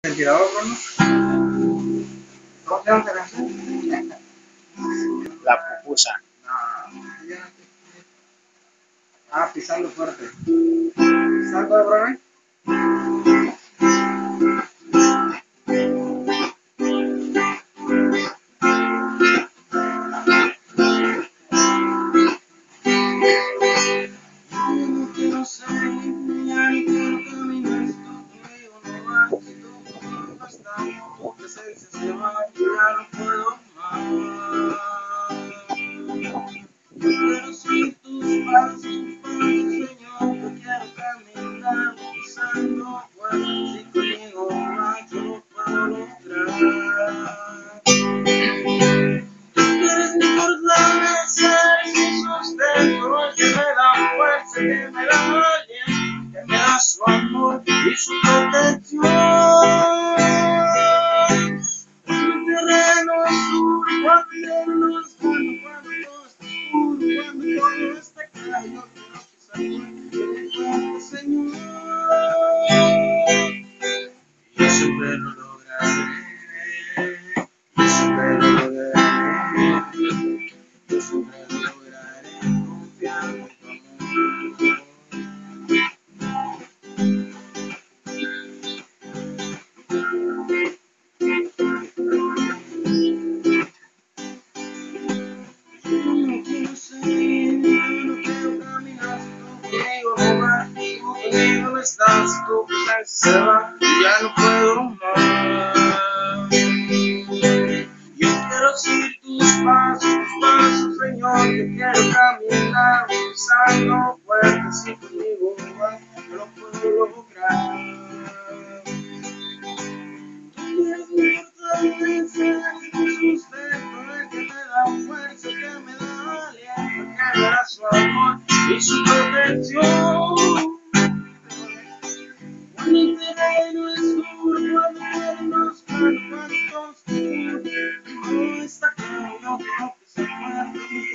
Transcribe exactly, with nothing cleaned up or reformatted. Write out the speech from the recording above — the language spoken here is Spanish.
Ventilador, ¿no? ¿Cómo se llama esa canción? La pupusa. No, ya. Ah, pisando fuerte. ¿Salgo de Broadway? No quiero seguir, ya no quiero caminar, si tú conmigo no vas, si tú conmigo no estás, tu presencia se va, yo ya no puedo más. Yo quiero seguir tus pasos, tus pasos, Señor, yo quiero caminar, pisando fuerte, si conmigo no vas, yo no puedo lograr. Tú eres mi fortaleza, eres mi sustento, el que me da fuerza, el que me da aliento, que me da su amor y su protección. El terreno es duro, cuando el terreno es bueno, cuando todo está oscuro, cuando todo está claro, yo quiero pisar fuerte, que me cuente, Señor. Yo siempre lo lograré, yo siempre lo lograré. Yo siempre lo lograré confiando en tu amor. Yo no quiero seguir, yo no quiero caminar si tú conmigo no vas, si tú conmigo no estás, si tu presencia se va, yo ya no puedo más. Yo quiero seguir tus pasos, tus pasos, Señor, yo quiero caminar pisando fuerte, si conmigo no vas, yo no puedo lograr. Tú eres mi fortaleza, eres mi sustento, el que me da fuerza, el que me da aliento, el que me da su amor y su protección. Cuando el terreno es duro, cuando el terreno es bueno, cuando todo está oscuro, todo está claro, yo quiero pisar fuerte.